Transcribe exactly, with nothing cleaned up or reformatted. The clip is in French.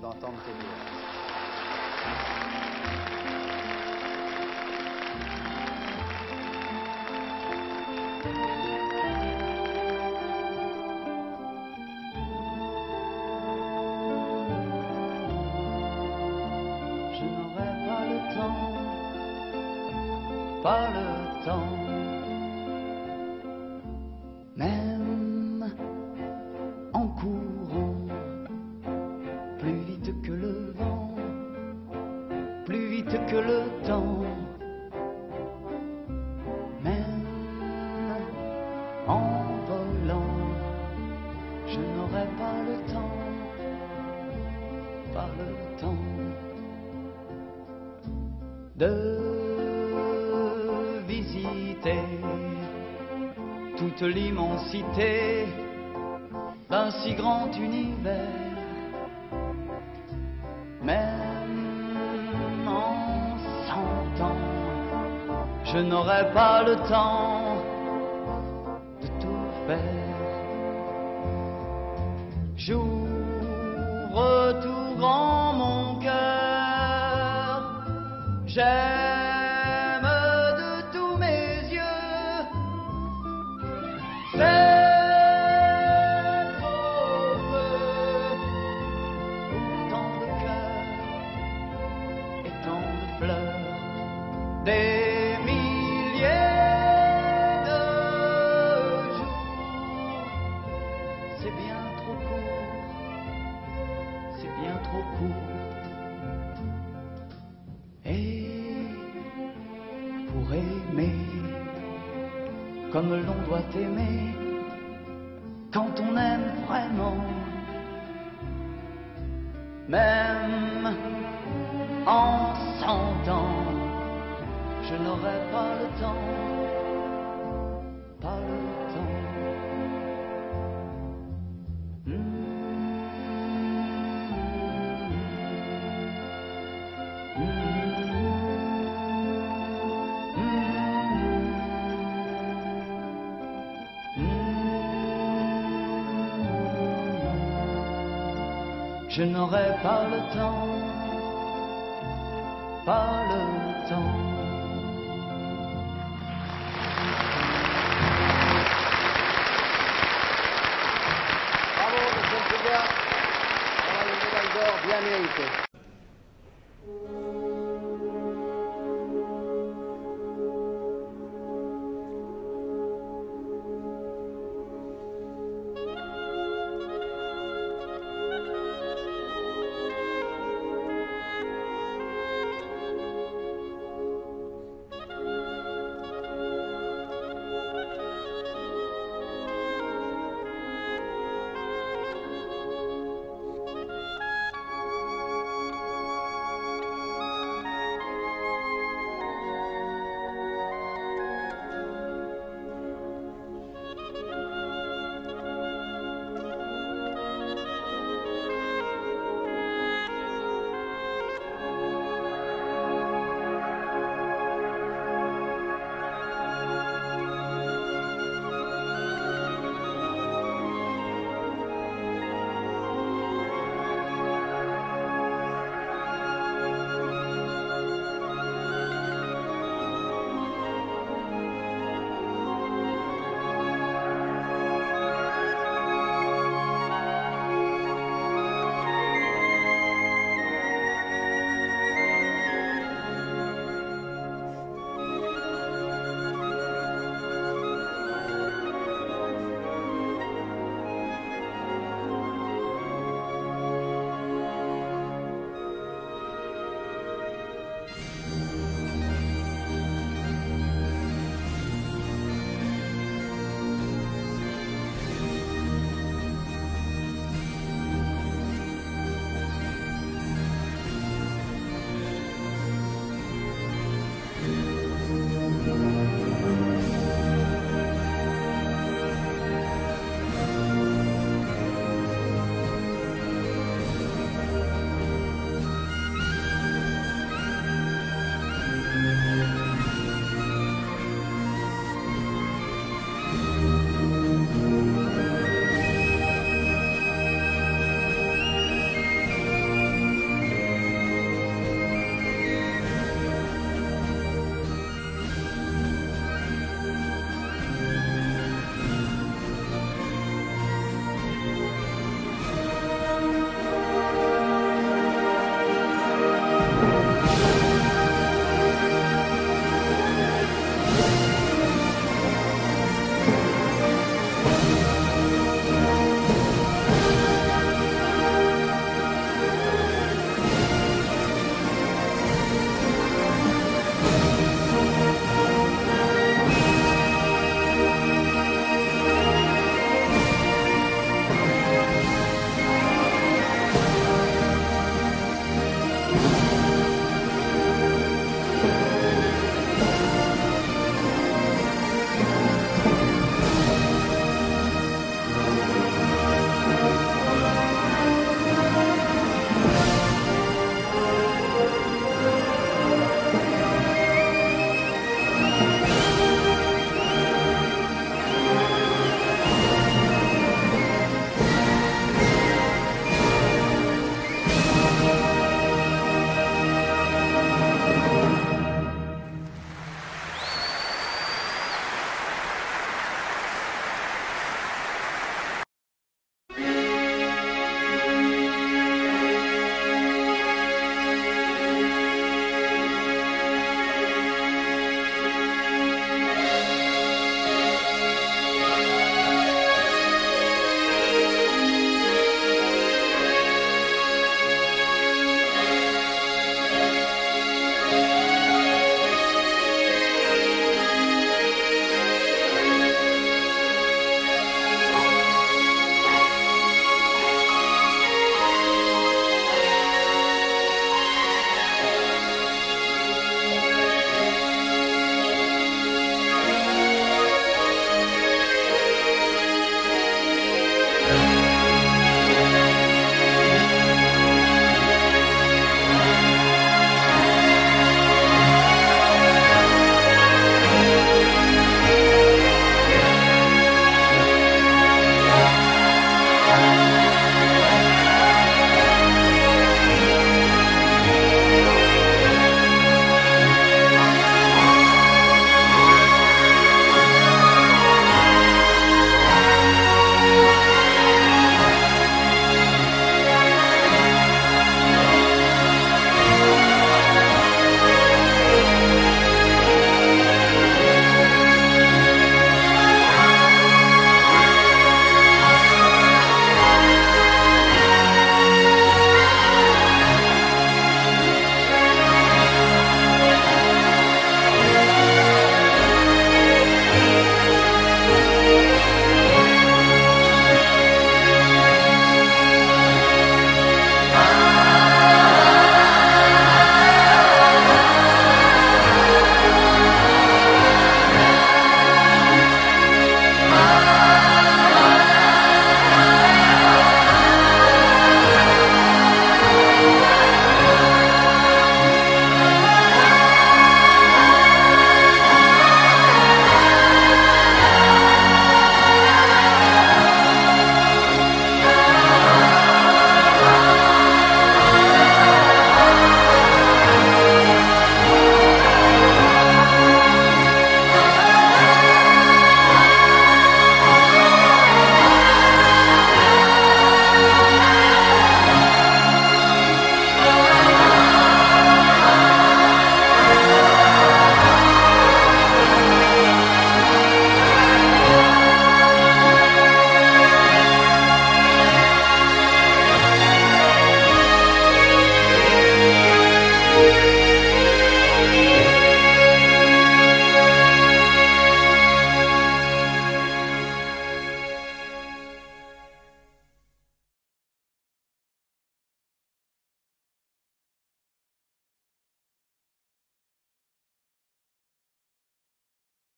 d'entendre tes dires. Je n'aurai pas le temps, pas le temps, même en courant, plus vite que le vent, plus vite que le temps, même en volant, je n'aurai pas le temps, pas le temps de visiter toute l'immensité d'un si grand univers, même en cent ans, je n'aurai pas le temps de tout faire. J'ouvre tout grand mon cœur, j'aime de tous mes yeux, c'est trop peu pour tant de cœurs et tant de fleurs, des milliers de jours, c'est bien trop court, c'est bien trop court. Et pour aimer comme l'on doit aimer, quand on aime vraiment, même en cent ans, je n'aurai pas le temps, pas le temps. Hmm. Je n'aurai pas le temps, pas le temps. Bravo, monsieur Puglia, pour la médaille d'or bien méritée.